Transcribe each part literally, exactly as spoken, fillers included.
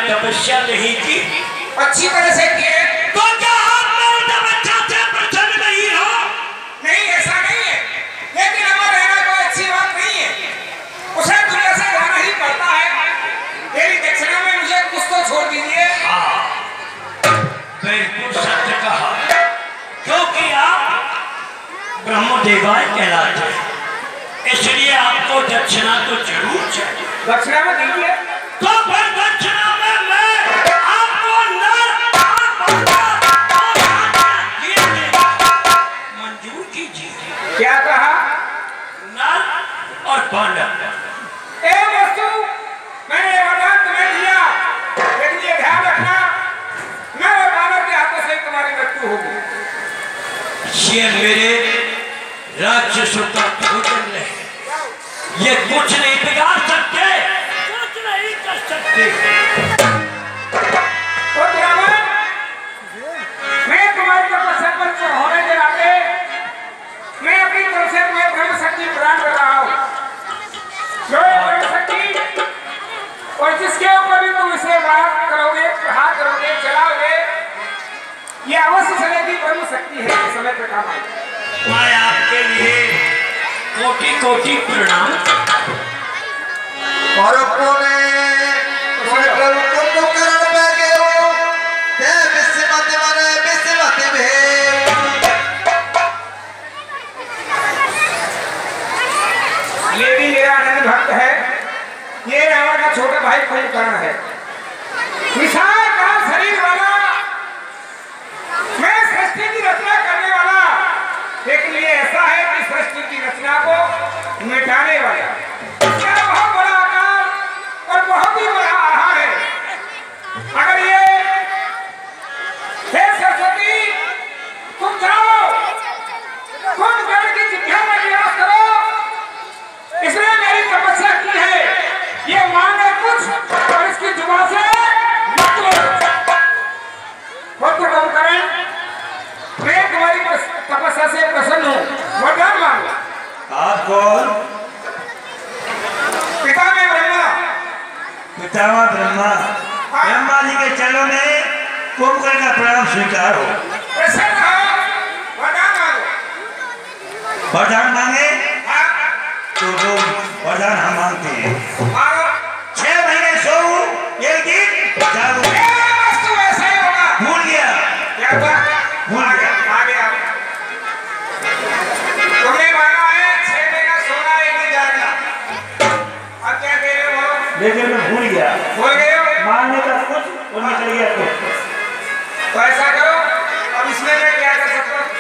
तपस्या नहीं की? अच्छी तरह से किए। तो क्या आप मेरे तपस्या से प्रसन्न नहीं हो? नहीं, ऐसा नहीं है, लेकिन अमर रहना कोई अच्छी बात नहीं है। उसे दुनिया से जाना ही पड़ता है। मेरी दक्षिणा में मुझे कुछ तो छोड़ दीजिए। हाँ, बिल्कुल सत्य कहा, क्योंकि आप ब्रह्मदेवाय कहलाते हैं, इसलिए आपको दक्षिणा तो जरूर चाहिए। दक्षिणा में दीजिए। तो फिर दक्षिणा में मैं आपको नर मंजूर कीजिए। क्या कहा? नर और पांडव। ए वस्तु, मैंने ये वरदान तुम्हें दिया, लेकिन ये ध्यान रखना, नर और मानव के हाथों से तुम्हारी मृत्यु होगी। ये मेरे राक्षसों का भोजन है, ये कुछ नहीं बिगाड़ सकते, कुछ नहीं कर सकते। तो ब्राह्मण, मैं तुम्हारी तपस्या पर होने के नाते मैं अपनी तरफ से तुम्हें ब्रह्म शक्ति प्रदान कर रहा हूँ। जो ये ब्रह्म शक्ति और जिसके ऊपर भी तुम इसे बात करोगे, प्रहार करोगे, चलाओगे, ये अवश्य चलेगी ब्रह्म शक्ति है, इस समय पे काम आएगी। मैं आपके लिए कोटि कोटि प्रणाम। और कोने प्रभु को करण पे गयो ते विस्मत मने विस्मत भे। ये भी मेरा आनंद भक्त है, ये रावण का छोटा भाई कुंभकर्ण है, विशाल का शरीर वाला, मैं सृष्टि की रचना करने वाला, लेकिन ये ऐसा है कि सृष्टि की रचना को मिटाने वाला। क्या बहुत बड़ा आकार और बहुत ही बड़ा आहार है। अगर ये हे सरस्वती, तुम जाओ कुंभकर्ण की जिह्वा में निवास करो, इसने मेरी तपस्या की है, ये मांगे कुछ और इसकी जुबान से निकलो। पुत्र कुंभकर्ण, मैं तुम्हारी तपस्या से प्रसन्न हूँ, वरदान मांगो। आप कौन? पिता में ब्रह्मा। पितामह ब्रह्मा। ब्रह्मा जी के चरणों में कुंभकर्ण का प्रणाम स्वीकार हो। प्रसन्न हो, वरदान मांगो। वरदान मांगे तो वो वरदान हम मांगते हैं। मांगो। छह महीने सो एक दिन जागो। वस्तु ऐसा ही होगा। भूल गया। क्या हुआ? भूल गया। आ गया। तुमने मांगा है छह महीना सोना, एक दिन जागना। अब क्या कह रहे हो? लेकिन मैं भूल गया। भूल गए हो? मांगने का कुछ और निकल गया कुछ। तो ऐसा करो, अब इसमें मैं क्या कर सकता हूँ?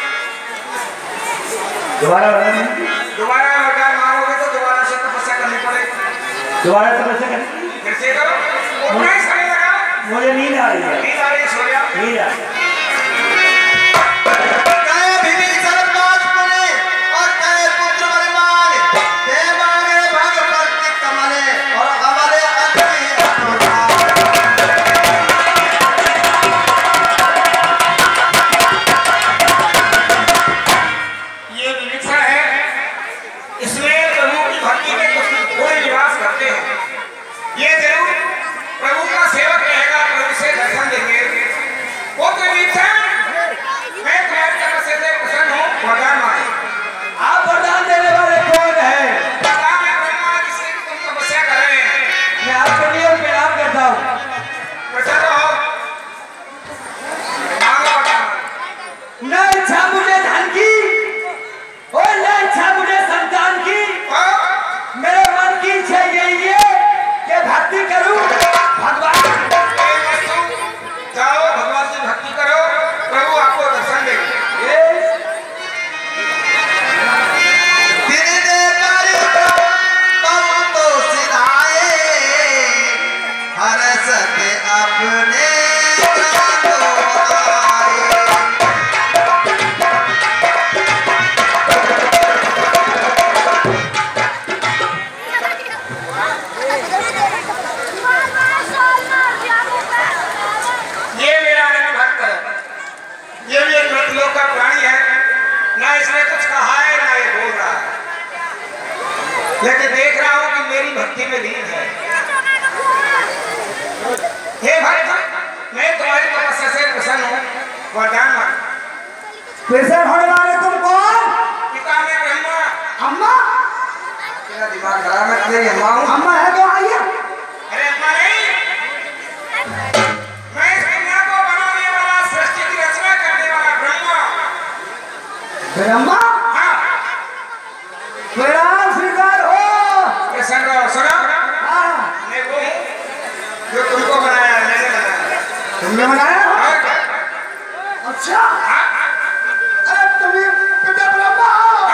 दोबारा वरदान दोबारा वरदान मांगोगे तो दोबारा से तपस्या करनी पड़ेगी। दोबारा तपस्या करें। फिर से करो, उतना ही समय लगा। मुझे नींद आ रही है। नींद आ रही है, सो जाओ। नींद आ रही है। कहे विभीषण पास मने और कहे पुत्र बल मांग ते मांगे भग पति कमले और हमारे अग्नि अटोटा। ये विविक्षा है, इसमें प्रभु की भक्ति में कुछ थोड़े निवास करते हैं। ये जरूर प्रभु का सेवक रहेगा, प्रभु से दर्शन देंगे, वो तो तपस्या से प्रसन्न हूँ, वरदान मांग। प्रसन्न होने वाले तुम कौन? पिता में ब्रह्मा। अम्मा? तेरा दिमाग खराब है, तेरी अम्मा हूँ। अम्मा है तो आइए। अरे अम्मा नहीं, मैं इस दुनिया को बनाने वाला, सृष्टि की रचना करने वाला ब्रह्मा। ब्रह्मा? हाँ। प्रणाम स्वीकार हो। प्रसन्न रहो, सुनो। हाँ। मैं वो हूँ जो तुमको बनाया, मैंने बनाया। तुमने बनाया? और क्या? अच्छा। हाँ? अरे तुम्हें पिता ब्रह्मा हो।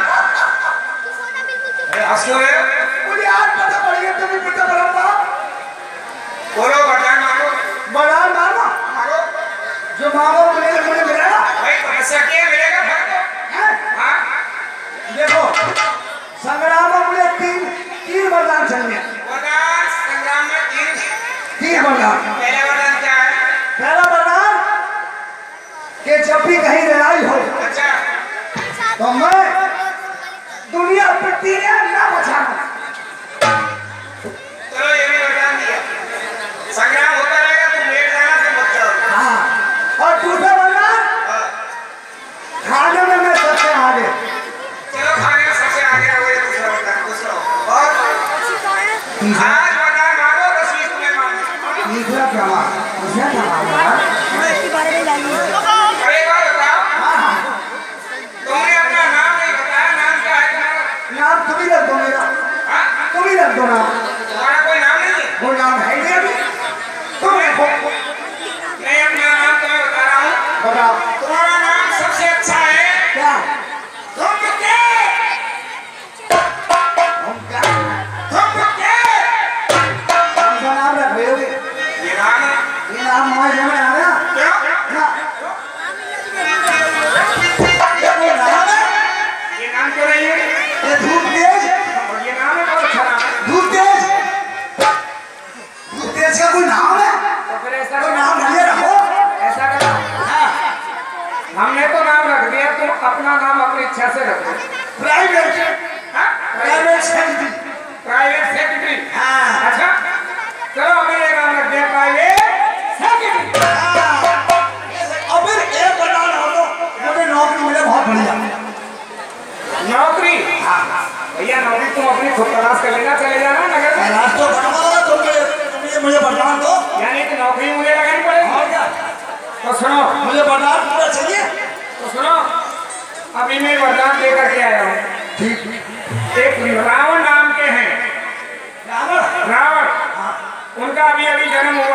अरे हंस क्यों रहे हो? मुझे आज पता पड़ गया तुम्हें पिता ब्रह्मा। बोलो वरदान मांगो। वरदान मांगो। मांगो। जो मांगो मुझे मुझे मिलेगा। भाई तपस्या किए मिलेगा फल तो। हैं? हाँ? देखो संग्राम में मुझे तीन तीन वरदान चाहिए। वरदान संग्राम में तीन। तीन वरदान। पहला वरदान क्या है? पहला वरदान कि जब भी कहीं लड़ाई हो अच्छा। तो मैं दुनिया पिटती है ना बचाना। चलो ये भी वरदान दिया। संग्राम होता रहेगा, तुम लेट जाना, तुम मत जाओ। हाँ। और दूसरा वरदान हाँ। खाने में मैं सबसे आगे। चलो खाने में सबसे आगे रहो, ये दूसरा वरदान दूसरा। और आज वरदान मांगो, रसोई तुम्हें मांगो। तीसरा क्या मांगा? तीसरा क्या मांगा? अरे एक बार बताओ, हाँ हाँ। तुमने अपना नाम नहीं बताया, नाम क्या है तुम्हारा? नाम तुम ही रख दो मेरा। हाँ? तुम ही रख दो नाम। तुम्हारा कोई नाम नहीं है? वो नाम है नहीं अभी। तुम रखो। मैं अपना नाम तुम्हें बता रहा हूँ। बताओ तुम्हारा नाम सबसे अच्छा है क्या? धूमके। हम क्या? धूमके। कौन सा नाम रख रहे हो? ये नाम है। ये नाम हमारे समझ आ गया? क्यों? ना। ये कोई नाम है? ये नाम क्यों नहीं है? ये धूप तेज। और ये नाम है, बहुत अच्छा नाम है। धूप तेज। धूप तेज का कोई नाम है? तो फिर ऐसा कोई नाम ये रखो। ऐसा करो। हाँ। हमने तो नाम रख दिया, तुम अपना नाम अपनी इच्छा से रखो। प्राइवेट। हाँ? Private secretary. Private secretary. हाँ। अच्छा, चलो अभी ये नाम रख दिया, प्राइवेट सेक्रेटरी। अब फिर एक वरदान हो तो मुझे नौकरी मिले, बहुत बढ़िया। नौकरी? भैया नौकरी तुम अपनी खुद तलाश कर लेना, चले जाना नगर में। राज तो बनवा तुम ये तुम ये मुझे वरदान दो। यानी कि नौकरी मुझे लगानी पड़ेगी। और क्या? तो सुनो, मुझे वरदान पूरा चाहिए। तो सुनो, अभी मैं वरदान दे करके आया हूँ। ठीक। एक रावण नाम के हैं, रावण। रावण। उनका अभी अभी जन्म हुआ